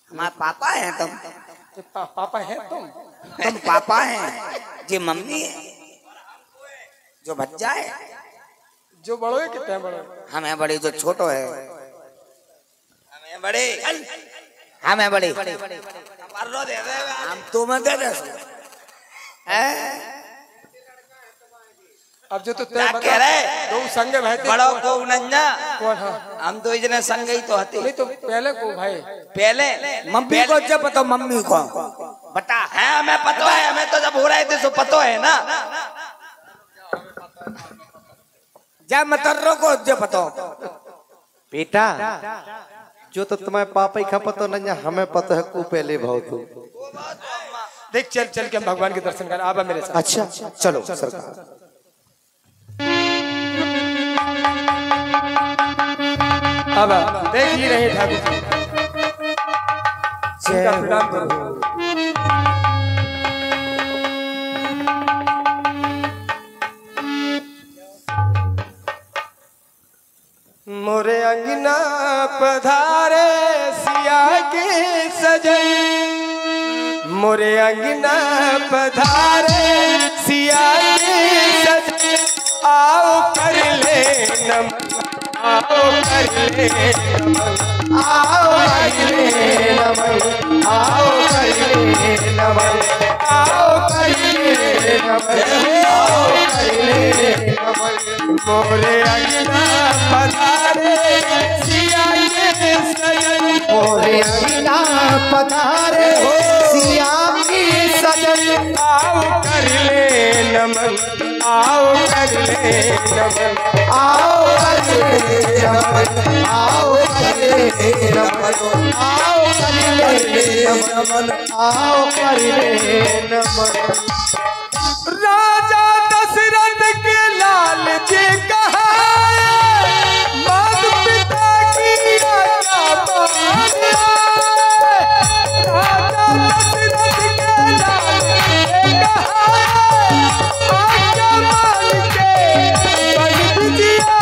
हमारे पापा हैं तुम। पापा है तुम पापा हैं जी, मम्मी है जो भज्जा है। जो बड़ो है कितने बड़ो? हमें बड़ी जो छोटो है। हमें बड़े हमें बड़ी हम तुम्हें दे दे। अब जो तो क्या कह रहे दो संगे भाई बड़ो को नन्ना कौन? हाँ हम तो इतने संग ही तो हते। नहीं तो पहले को भाई पहले मम्मी को जब पता मम्मी को बता है हमें पता है। हमें तो जब हो रहे थे सो पता है ना। जब मतर्रो को जब पता बेटा जो तो तुम्हारे पापा ही का पता नहीं हमें पता है को पहले भाव तो देख चल चल के हम भगवान के दर्शन कर आबा मेरे साथ। अच्छा चलो सरकार। अब देख ही रहे ठाकुर जी उनका प्रणाम करो। मोरे अंगना पधारे सिया के सजन, मोरे अंगना पधारे सिया के सजन, आओ कर ले नमन, आओ कर ले नमन, आओ कर ले नमन, आओ कर ले नमन, आओ कर ले नमन, आओ कर ले नमन। मोरे अंगना पधारे सिया के सजन, मोरे अंगना पधारे सिया के सजन, आओ कर ले नमन, आओ कर ले नमन, आओ कर ले नमन, आओ कर ले नमन, आओ कर ले नमन, आओ कर ले नमन। राजा दशरथ के लाल जी कहाए, मात पिता की आज्ञा माने। राजा दशरथ के लाल जी कहाए, आज्ञा मान के बन जिया।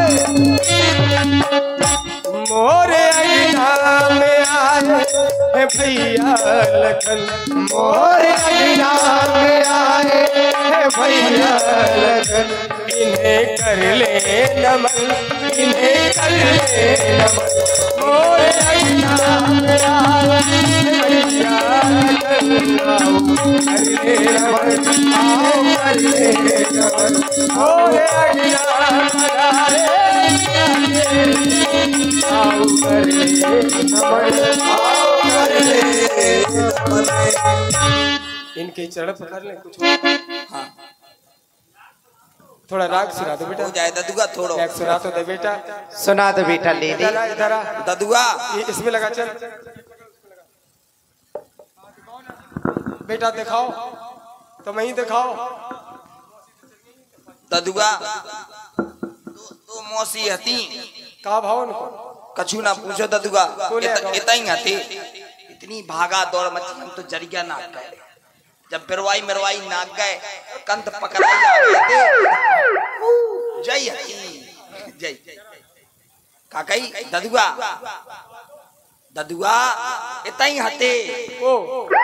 मोरे अंगना में आए भैया लखन, मोरे अंगना में आए भैया लगन, इन्हें कर ले नमन, इन्हें कर ले नमन। मोरे अंगना में आए भैया लगन, आओ कर ले नमन, आओ कर ले नमन। मोरे अंगना में आए आओ कर ले नमन, आओ कर ले नमन। इनके चरण पकड़ ले कुछ। हाँ थोड़ा राग सुना दो बेटा। हो जाए ददुआ थोड़ो राग सुना तो दे बेटा। सुना दो बेटा ले ले इधर आ ददुआ इसमें लगा चल बेटा दिखाओ तो मैं ही दिखाओ। ददुआ तो मौसी हती का भाव उनको कछु ना पूछो ददुआ इतना ही हती। इतनी भागा दौड़ मची हम तो जरिया नाक गए। जब बिरवाई मिरवाई नाक गए कंत पकड़ाई जा रहे थे। जय हती जय काकई ददुआ ददुआ इतना ही हते। ओ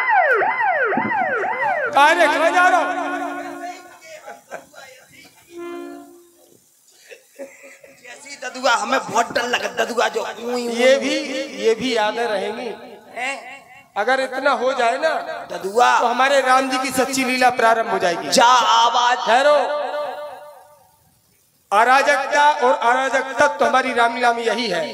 काहे खा जा रहा जैसी ददुआ हमें बहुत डर लगा। ददुआ जो ये भी यादें रहेंगी। अगर इतना हो जाए ना ददुआ तो हमारे राम जी की सच्ची लीला प्रारंभ हो जाएगी। जा आवाज ठहरो। अराजकता और अराजक तत्व हमारी रामलीला में यही है।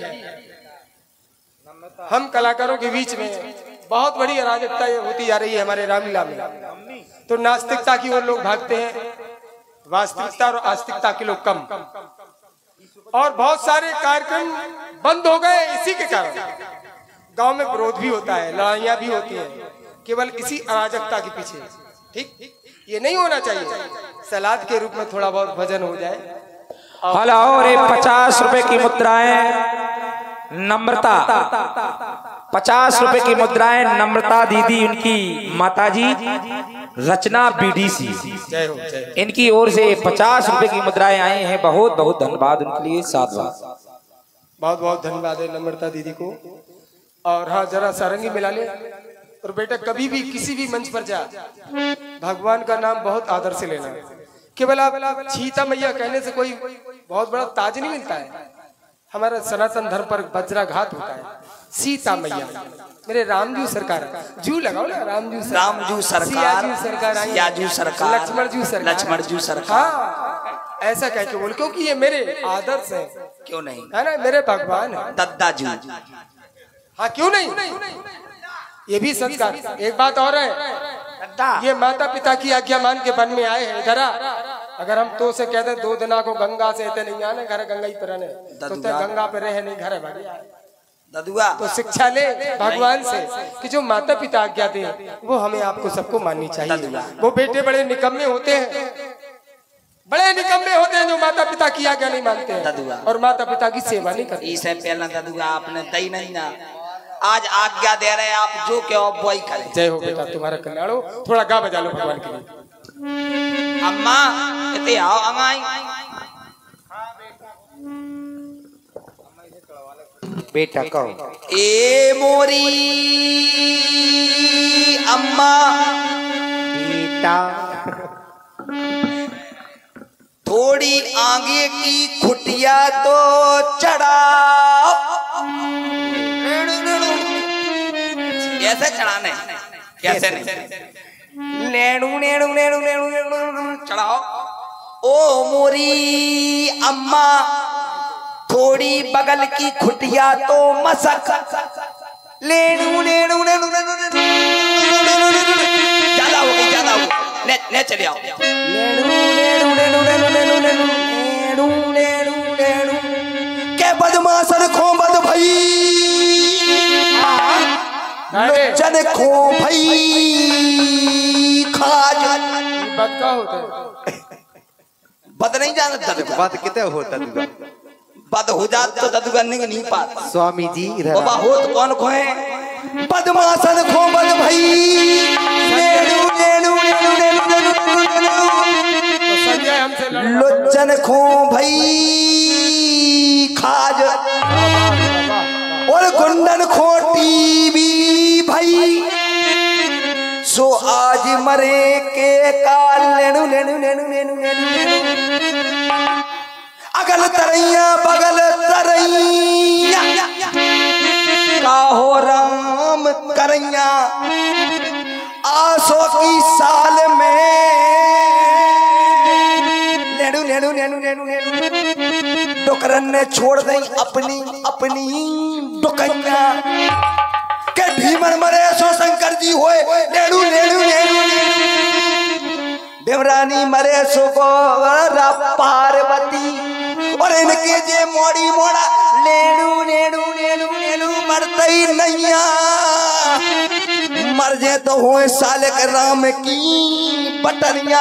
हम कलाकारों के बीच में बहुत बड़ी अराजकता होती जा रही है हमारे रामलीला में। तो नास्तिकता की ओर लोग भागते हैं, वास्तविकता और आस्तिकता के लोग कम। और बहुत सारे कार्यक्रम बंद हो गए इसी के कारण। गांव में विरोध भी होता है, लड़ाइयां भी होती हैं, केवल इसी अराजकता के पीछे। ठीक ये नहीं होना चाहिए। सलाद के रूप में थोड़ा बहुत भजन हो जाए। हलो रे 50 रुपए की मुद्राएं नम्रता, 50 रुपए की मुद्राएं नम्रता दीदी उनकी माताजी रचना बीडीसी इनकी ओर से 50 रुपए की मुद्राएं आई हैं। बहुत बहुत धन्यवाद उनके लिए। साधुवाद। बहुत बहुत धन्यवाद है नम्रता दीदी को। और हाँ जरा सारंगी मिला ले। और बेटा कभी भी किसी भी मंच पर जा, भगवान का नाम बहुत आदर से लेना। केवल आप सीता मैया कहने से कोई बहुत बड़ा ताज नहीं मिलता है। हमारा सनातन धर्म पर वज्राघात होता है। सीता मैया, मेरे रामजू सरकार, जू लगाओ ना, रामजू सरकार, सियाजू सरकार, लक्ष्मण जू सरकार, हाँ ऐसा कह के बोल, क्योंकि ये मेरे आदर्श है। क्यों नहीं, है ना, मेरे भगवान है। दद्दा जू, हाँ क्यों नहीं, ये भी संस्कार। एक बात और है, ये माता पिता की आज्ञा मान के वन में आए हैं। इधर अगर हम तो से कहते 2 दिना को गंगा से इतने नहीं आने, घर गंगा ही पर रहने, तो गंगा पे रहे नहीं, घर है ददुआ। तो शिक्षा ले भगवान से कि जो माता पिता आज्ञा दे वो हमें आपको सबको माननी चाहिए। वो बेटे बड़े निकम्मे होते हैं, बड़े निकम्मे होते हैं जो माता पिता की आज्ञा नहीं मानते हैं और माता पिता की सेवा नहीं करते। इससे पहले ददुआ आपने दई नहीं ना, आज आज्ञा दे रहे हैं आप, जो क्या वही करें। जय हो बेटा, तुम्हारा कल्याण हो। थोड़ा गा बजा लो भगवान के लिए। अम्मा इतने आओ अंगाई बेटा कहो, ए मोरी अम्मा बेटा थोड़ी आगे की खुटिया तो चढ़ा, कैसे चढ़ाने, कैसे नहीं, नेड़ू नेड़ू नेड़ू नेड़ू नेड़ू चढ़ाओ। ओ मोरी अम्मा थोड़ी बगल की खुटिया तो मसक, लेड़ू नेड़ू नेड़ू ज्यादा हो गई, ज्यादा हो गई, ले चले आओ। लेड़ू नेड़ू नेड़ू नेड़ू नेड़ू नेड़ू नेड़ू नेड़ू के बदमाशन खो बद भई, चन खो भई खाज। बद का होता है, बद नहीं जानता, बात कितने होता दूगा, बद हो जात तो ददुआ नहीं पाता। स्वामी जी बाबा हो तो कौन खोए, बदमाशन खो बद भई, नेड़ू नेड़ू नेड़ू नेड़ू लोचन खो भई खाज, और गुंडन खोटी भी भई, सो आज मरे के काल लेणु लेणु लेणु लेणु लेणु, अगल तरैया बगल तरैया, काहो राम करैया, आसो की साल में लेणु लेणु लेणु लेणु लेणु, डोकरन ने छोड़ दी अपनी अपनी डोकैया, के भीमन मरे सो शंकर जी होए लेणु लेणु लेणु, देवरानी मरे सो गोरा पार्वती, और इनके जे मोड़ी मोड़ा लेणु लेणु लेणु लेणु मरते ही नैया, मर जे तो होए साले के राम की बटनिया,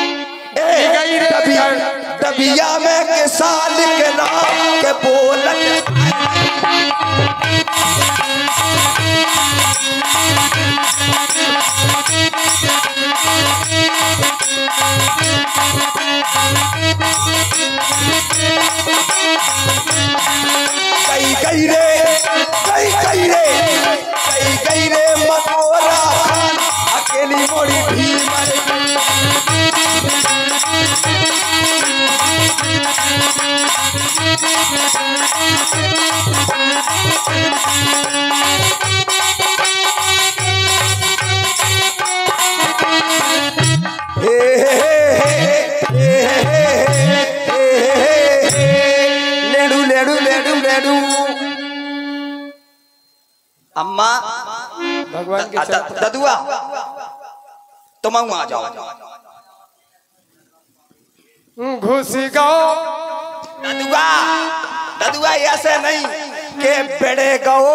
डबिया में के साल के राम के बोलत, कई रे मकोरा खान, अकेली मोड़ी भीमर, लेडू लेडू लेडू लेडू। अम्मा भगवान के ददुआ तुम आ जाओ, घुस गाओ ददुआ, ददुआ ऐसे नहीं के बेड़े गओ,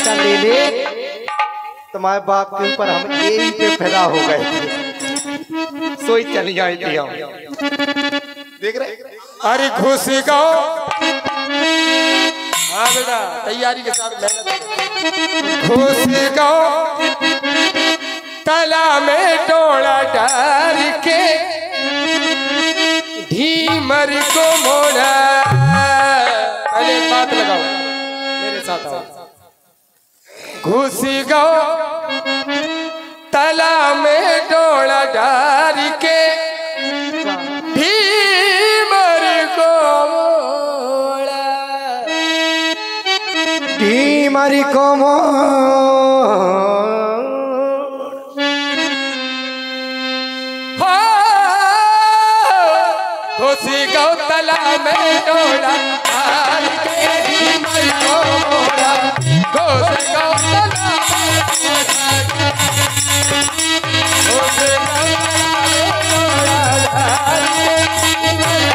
का ले ले, तुम्हारे बाप के ऊपर हम यही पे पैदा हो गए थे, सोई चली आई थी हम। देख रहे? अरे घुस गाओ। हाँ बेटा, तैयारी के साथ मेहनत। घुस गाओ तला में डोला डाल के, ढीमर को मोड़ा। पहले एक बात लगाओ, मेरे साथ आओ। घुस गाओ तला में डोला डाल के, ढीमर को मोड़ा। ढीमर को घुसी गौतला में डोला डाल के, ढीमर को मोड़ा। घुस गौतला में डोला डाल के, ढीमर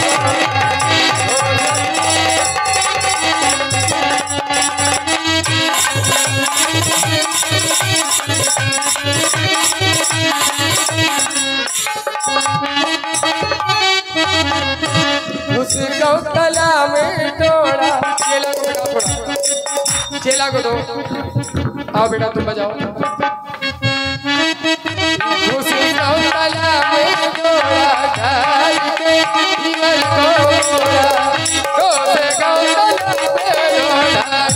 उस गौतला में डोला। चेला को बेटा थोड़ा, चेला को दो। आओ बेटा तुम बजाओ। उस गौतला में डोला डाल के, ढीमर को मोड़ा। उस गौतला में डोला डाल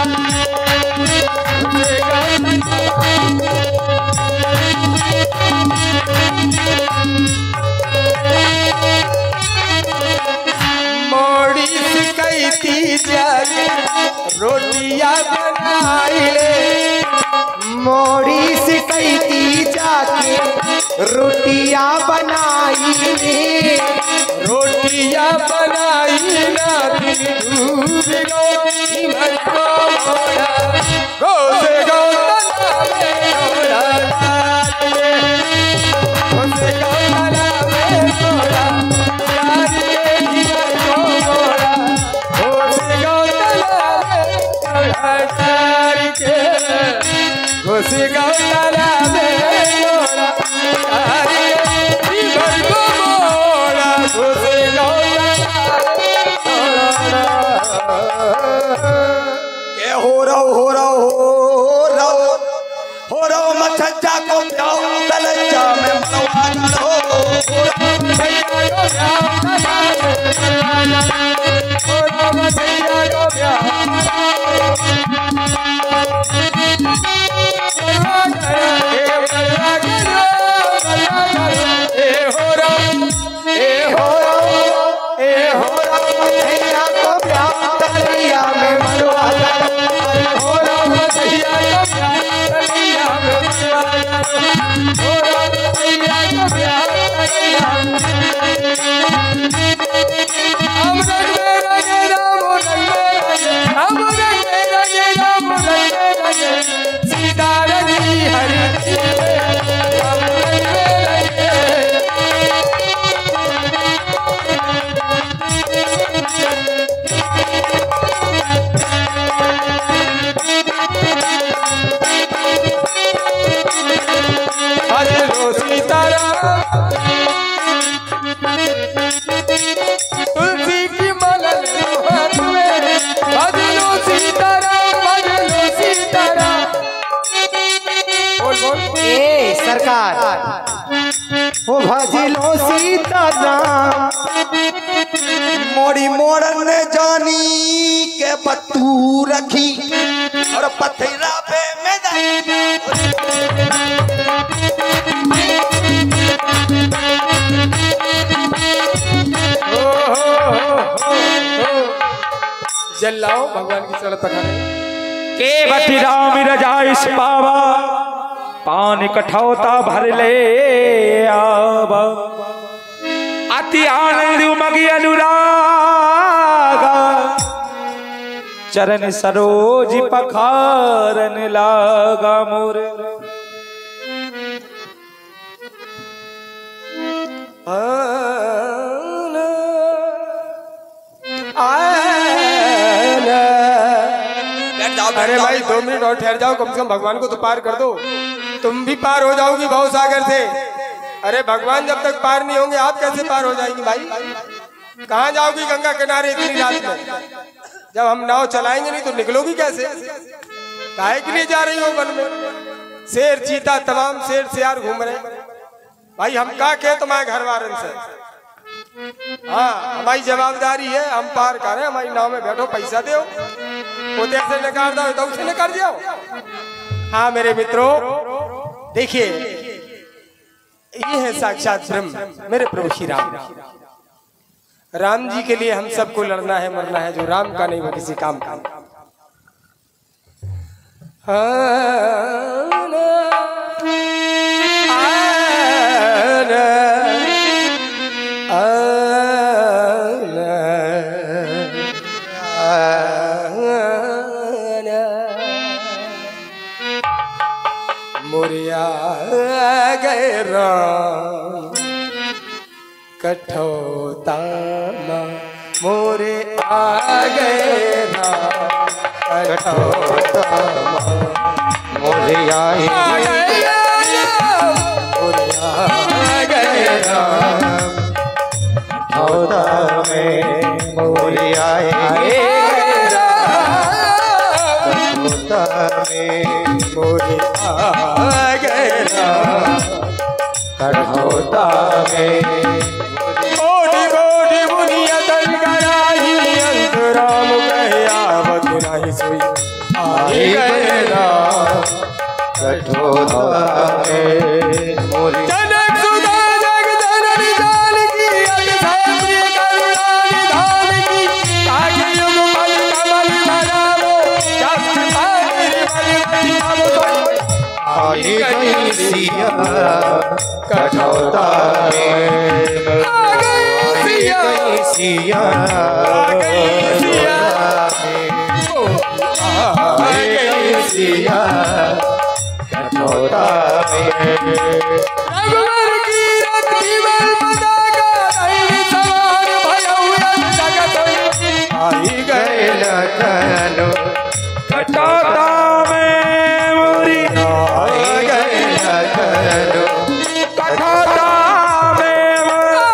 रोटियां बनाई ले। मोड़ी से कहती जाके रोटियां बनाई ले। रोटियां बनाई ना डूब गो, ढीमर को मोड़ा। घुस गौतला में डोला डाल के, घुस गौतला में डोला डाल के, ढीमर को मोड़ा। घुस गौतला में डोला डाल के, घुस गौतला में डोला डाल के, ढीमर को मोड़ा। घुस गौतला के हो रहो मछज्जा को प्याऊ तलज्जा में मनवा करो। तुलसी की माला ले लो हाथ में, भजलो सीताराम, भजलो सीताराम। बोल बोल। ए सरकार, ओ भजलो सीताराम। मोड़ी मोड़न जानी के पत्तू रखी और पथरा पे में जल लाओ भगवान की चढ़त पखाने के बटी राम रजाइश पावा, पान कठौता भर ले आवा। अति आनंद उमगी अनुराग, चरण सरोज पखारन लागा मोरे। बैठ जाओ अरे भाई 2 मिनट और ठहर जाओ, कम से कम भगवान को तो पार कर दो। तुम भी पार हो जाओगी भव सागर से। अरे भगवान जब तक पार नहीं होंगे आप कैसे पार हो जाएंगी भाई? कहाँ जाओगी गंगा किनारे इतनी रात में? जब हम नाव चलाएंगे नहीं तो निकलोगी कैसे? काहे के लिए जा रही हो वन में? शेर चीता तमाम शेर सियार घूम रहे भाई, हम का के तुम्हारे घर वारन से। हाँ हमारी जवाबदारी है, हम पार करें, हमारी नाव में बैठो, पैसा दो, पोते से निकाल दो तो उसे निकाल जाओ। हाँ मेरे मित्रों देखिए, ये है साक्षात ब्रह्म मेरे प्रभु श्री राम। राम जी के लिए हम सबको लड़ना है मरना है, जो राम का नहीं वो किसी काम का। मोरिया गए राम कठौता मोरे आ गए राम कठौता मोरे आए गए राम कठौता में मोरे आए कठौता में मोरे आ गए राम कठौता में बोटी बोटी बुनिया तन कराही अंतराम कहे आवत नहीं सोई आई गए राम कठौता में मोरे जनक सुधा जग जननी जान की अतिशय करुणा निधान की आगे युग मल कमल बनावो शास्त्र पागिर बलि बनावो आई गई सिया कठौता में आ गई सिया सिया आ गई सिया आ गई सिया कठौता में रघुवर की रति में मदा का नहीं सवार भयउ जगत आई गए लखनऊ कटौता में मोरी आई गए लखनऊ कटौता में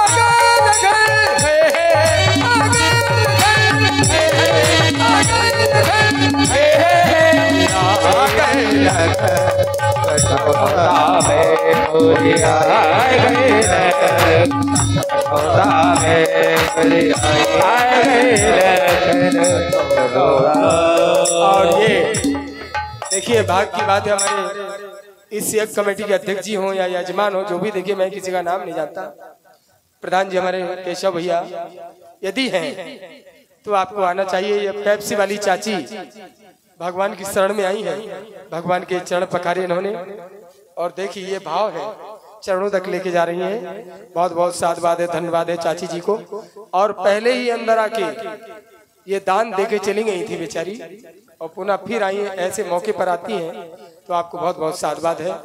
कठौता में मोरे आए गए कठौता में मोरे आए और ये देखिए भाग की बात है, हमारे इस एक कमेटी के अध्यक्ष जी हो या यजमान हो जो भी, देखिए मैं किसी का नाम नहीं जानता, प्रधान जी हमारे केशव भैया यदि हैं तो आपको आना चाहिए। ये पेप्सी वाली चाची भगवान की शरण में आई है, भगवान के चरण पखारे इन्होंने, और देखिए ये भाव है चरणों तक लेके जा रही हैं। बहुत बहुत साधुवाद है, धन्यवाद है चाची जी को। और पहले ही अंदर आके ये दान देके चली गई थी बेचारी, और पुनः फिर आई है। ऐसे मौके पर आती हैं तो आपको बहुत बहुत साधुवाद है।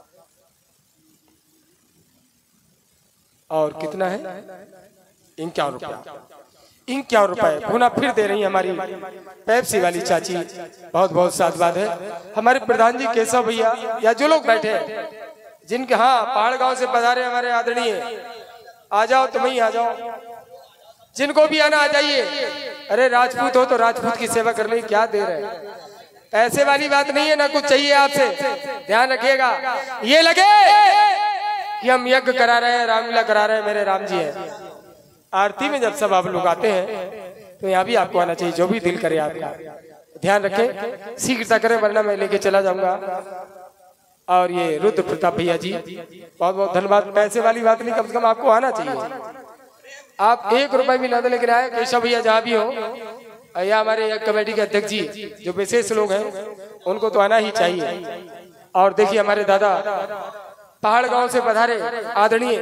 और कितना है? 51 रुपया, 51 रुपए पुनः फिर दे रही है हमारी पेप्सी वाली चाची, बहुत बहुत साधुवाद है। हमारे प्रधान जी केशव भैया या जो लोग बैठे हैं जिनके, हाँ पहाड़ गांव से पधारे हमारे आदरणीय, आ जाओ तुम ही आ जाओ, जिनको भी आना आ जाइए। अरे राजपूत हो तो राजपूत की सेवा करने की क्या देर है? पैसे वाली बात नहीं है, ना कुछ चाहिए आपसे, ध्यान रखिएगा। ये लगे कि हम यज्ञ करा रहे हैं, रामलीला करा रहे हैं, मेरे राम जी हैं। आरती में जब सब आप लोग आते हैं तो यहाँ भी आपको आना चाहिए, जो भी दिल करे आपका। ध्यान रखें, शीघ्रता करें वरना मैं लेके चला जाऊंगा। और ये रुद्र प्रताप भैया जी बहुत बहुत धन्यवाद। पैसे वाली बात नहीं, कम से कम आपको आना चाहिए। आप 1 रुपए भी ना दे लेकर आए, केशव भैया जहाँ भी हो, या हमारे कमेटी के अध्यक्ष जी जो विशेष लोग हैं उनको तो आना ही चाहिए। और देखिए हमारे दादा पहाड़ गांव से पधारे आदरणीय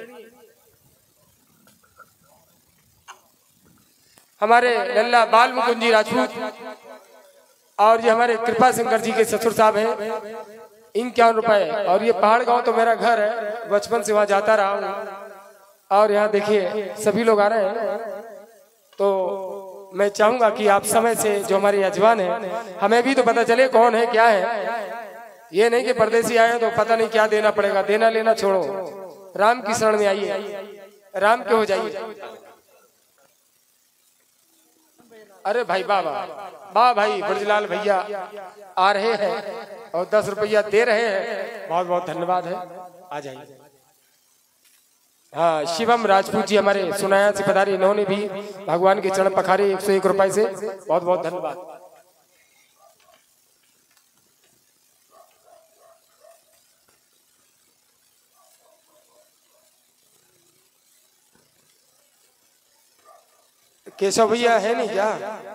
हमारे लल्ला बाल मुकुंद जी राजपूत, और ये हमारे कृपा शंकर जी के ससुर साहब हैं, 51 रुपए। और ये पहाड़ गांव तो मेरा घर है, बचपन से वहां जाता रहा हूँ। और यहाँ देखिए सभी लोग आ रहे हैं, तो मैं चाहूंगा कि आप समय से जो हमारे यजमान है हमें भी तो पता चले कौन है क्या है। ये नहीं कि परदेसी आए तो पता नहीं क्या देना पड़ेगा। देना लेना छोड़ो, राम की शरण में आइए, राम के हो जाइए। अरे भाई बाबा वाह भाई ब्रजलाल भैया आ रहे हैं और 10 रुपया दे रहे हैं, बहुत बहुत धन्यवाद है। आ जाइए। हाँ, शिवम राजपूत जी हमारे सुनाया से पधारे, इन्होंने भी भगवान के चरण पखारे 101 रुपए से, बहुत बहुत धन्यवाद। केशव भैया है नहीं क्या?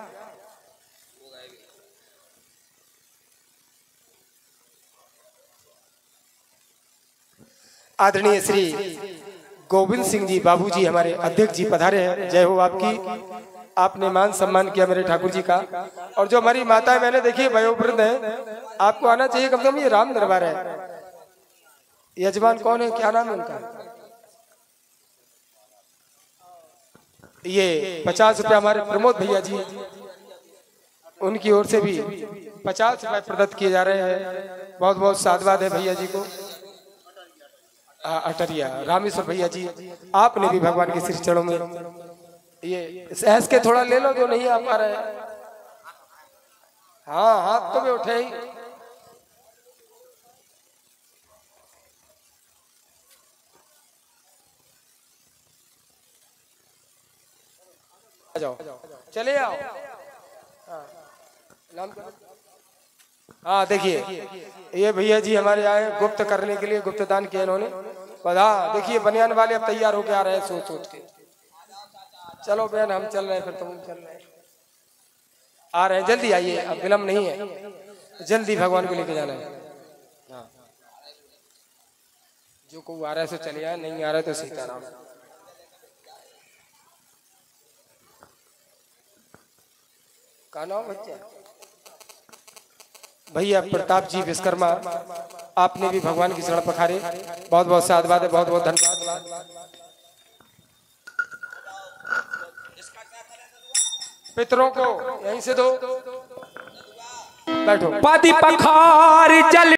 आदरणीय श्री गोविंद सिंह जी बाबूजी हमारे अध्यक्ष जी पधारे हैं, जय हो आपकी। आपने मान सम्मान किया मेरे ठाकुर जी का। और जो हमारी माता मैंने देखी वयोवृद्ध है, आपको आना चाहिए कम से कम। ये राम दरबार है। यजमान कौन है, क्या नाम है उनका? ये 50 रुपया हमारे प्रमोद भैया जी, उनकी ओर से भी 50 रुपए प्रदत्त किए जा रहे हैं। बहुत बहुत साधुवाद है भैया जी को। अटरिया रामेश्वर भैया जी, आपने भी भगवान के श्री चरणों में ये सहस के थोड़ा ले लो जो नहीं आ पा रहे। हाँ, हाथ तो भी उठे ही। जाओ, चले आओ। हाँ देखिए, ये भैया जी हमारे आए गुप्त करने के लिए, गुप्त दान किया इन्होंने। हाँ देखिए, बनियान वाले अब तैयार होके आ रहे हैं सोच सोच के। चलो बहन, हम चल रहे हैं, फिर तुम चल रहे हैं। आ रहे हैं, जल्दी आइए, अब विलम्ब नहीं है, जल्दी भगवान को लेके जाना है। हाँ, जो को आ रहा है सो चले आए, नहीं आ रहा है तो सीताराम। का नाम बच्चा? भैया प्रताप जी विश्वकर्मा, आपने भी भगवान की शरण पखारे, बहुत बहुत साधुवाद है, बहुत बहुत धन्यवाद। पितरों को यहीं से दो, बैठो। पति पखार चल